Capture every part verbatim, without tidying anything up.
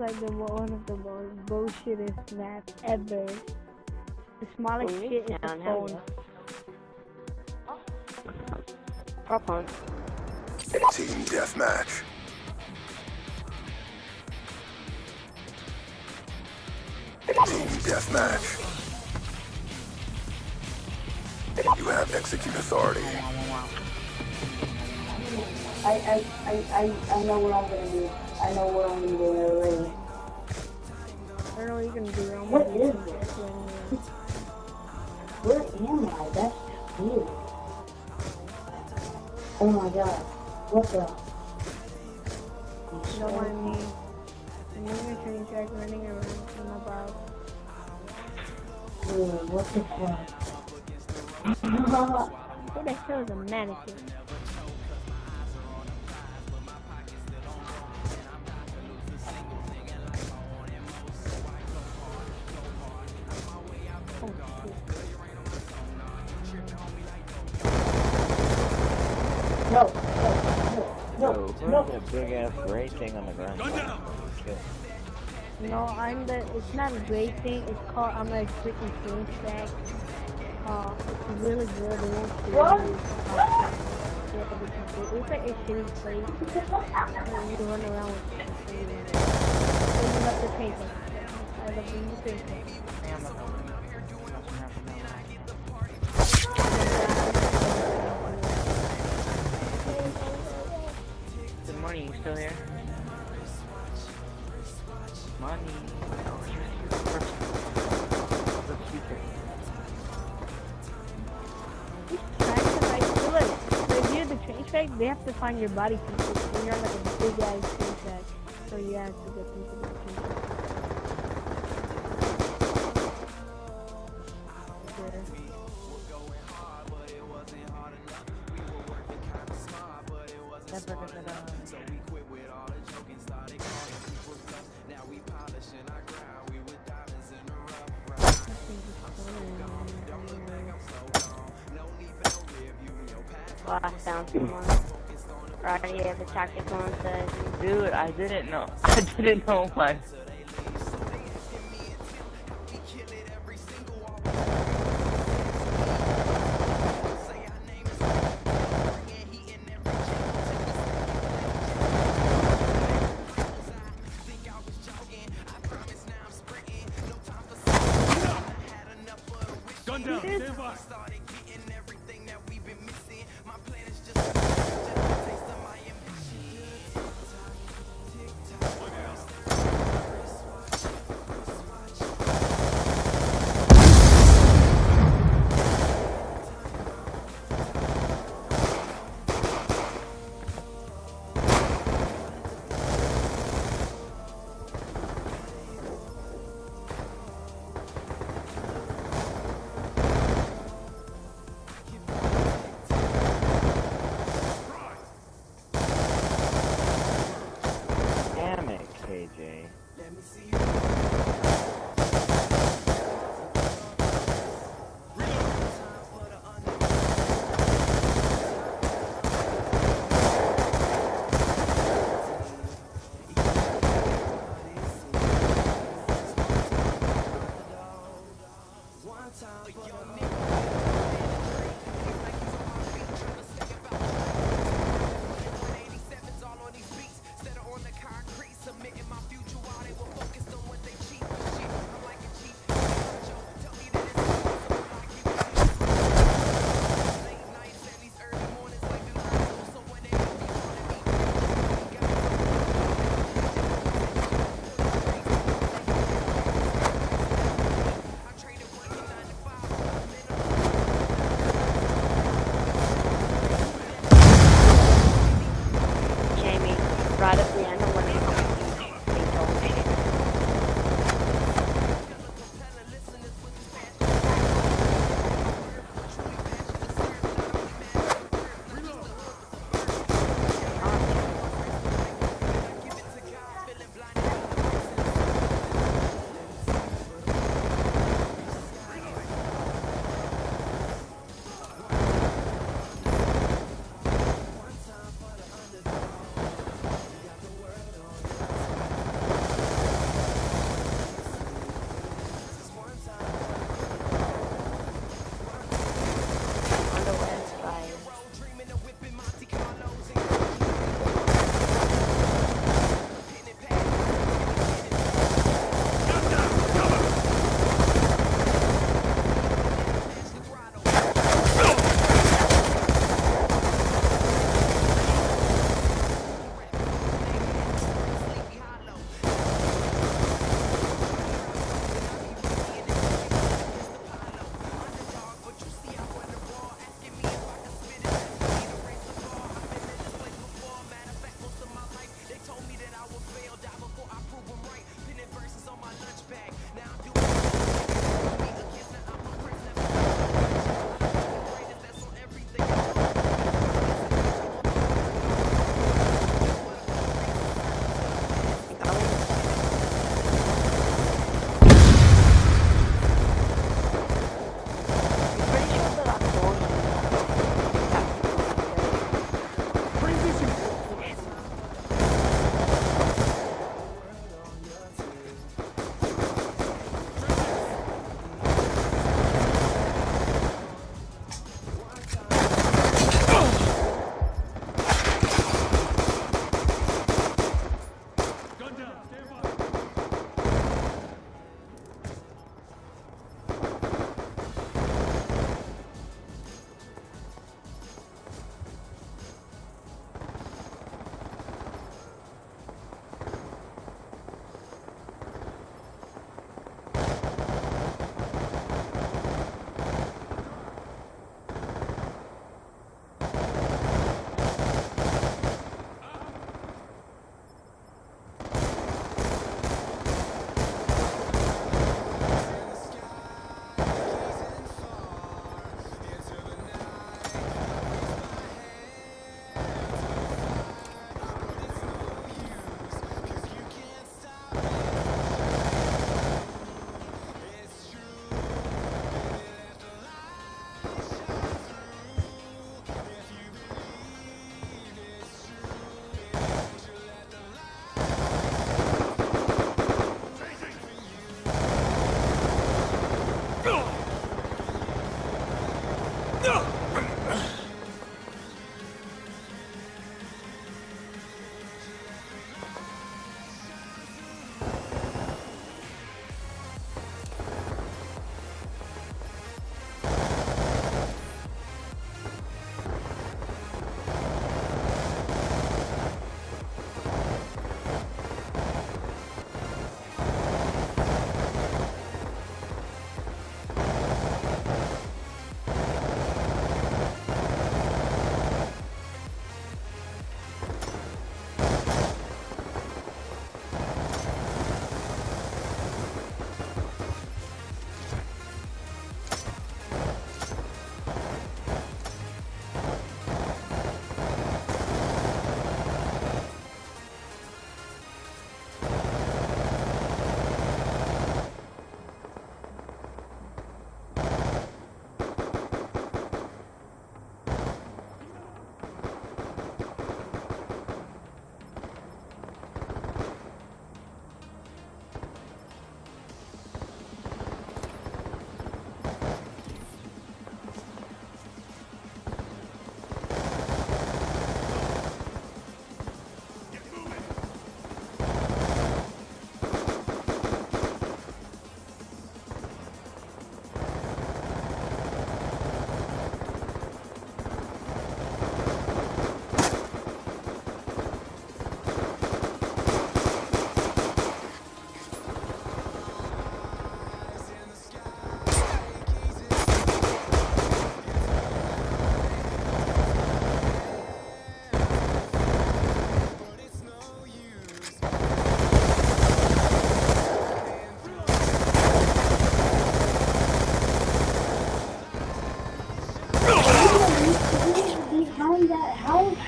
like the one of the most bullshittest maps ever. The smallest Oh, shit is the phone. Up on. Team deathmatch. Team deathmatch. You have execute authority. I, I, I, I, I know what I'm gonna do. I know what I'm gonna do already. I don't know what you're gonna do. I'm What gonna do is some this? shit anyway. Where am I? That's weird. Oh my god. What the? You don't want me. I'm in a train track running around from about. Dude, what the fuck? Who the hell is a mannequin? No, no, Yo, no, where's no. that big ass gray thing on the ground? No, I'm the. It's not a great thing. It's called. I'm a freaking train track. Uh, it's really good. They won't kill What? you. It's like a shitty place. And you run around with it. So you have to pay for it. I love when you pay for it. The money, you still here? Money. Oh, here's your first. The future. Try to like, look, so if you're the train track, they have to find your body pieces. When you're on like a big ass train track, so you have to get into the train track. Well, I found someone. Right, yeah, the tactical one says. Dude, I didn't know. I didn't know my. Gun down, stand by.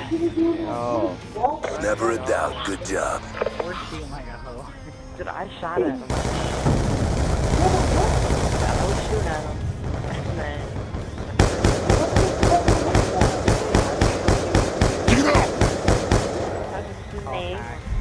Oh. Never a doubt. Good job. We're shooting like a hoe. Dude, I shot at him. I was shooting at him. Man. Get up! How's his name?